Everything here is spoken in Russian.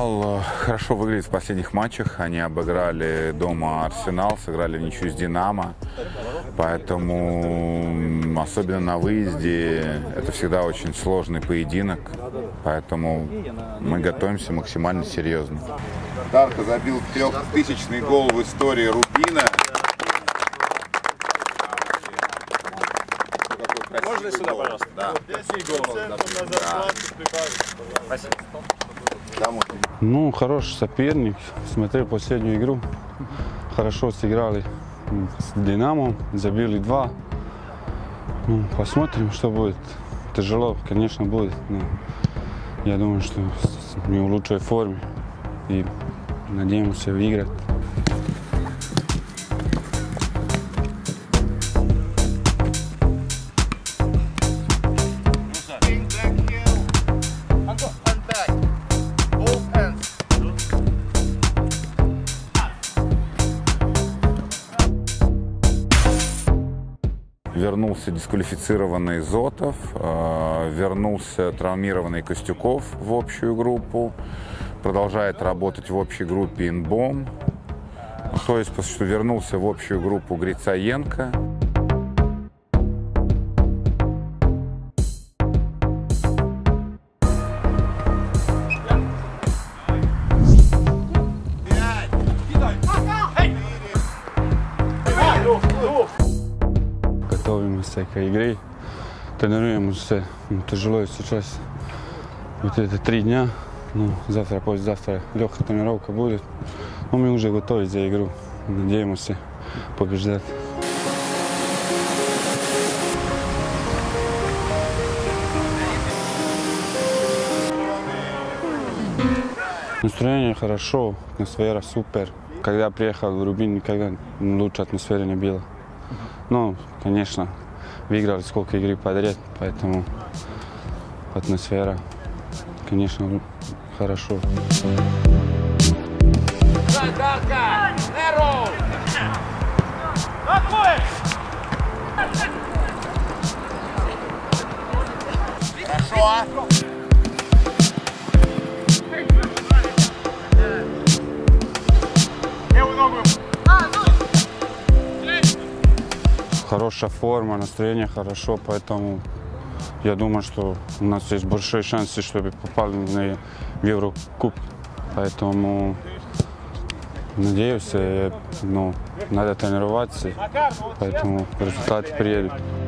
Арсенал хорошо выглядит в последних матчах. Они обыграли дома Арсенал, сыграли в ничью с Динамо. Поэтому, особенно на выезде, это всегда очень сложный поединок. Поэтому мы готовимся максимально серьезно. Дарко забил 3000-й гол в истории Рубина. Можно сюда, пожалуйста? Да. 10 голов. Спасибо. Ну, хороший соперник. Смотрел последнюю игру. Хорошо сыграли с Динамо, забили 2. Ну, посмотрим, что будет. Тяжело, конечно, будет. Но я думаю, что мы в лучшей форме. И надеемся выиграть. Вернулся дисквалифицированный Зотов, вернулся травмированный Костюков в общую группу, продолжает работать в общей группе Инбом, то есть что вернулся в общую группу Грицаенко. Готовимся к игре, тренируемся. Тяжело сейчас. Вот это 3 дня. Ну, завтра, послезавтра легкая тренировка будет. Но мы уже готовы за игру. Надеемся побеждать. Настроение хорошо, атмосфера супер. Когда я приехал в Рубин, никогда лучше атмосферы не было. Ну, конечно, выиграли сколько игр подряд, поэтому атмосфера, конечно, хорошо. Хорошо. Хорошая форма, настроение хорошо, поэтому я думаю, что у нас есть большие шансы, чтобы попали в Еврокуб. Поэтому надеюсь, но надо тренироваться, поэтому результаты приедут.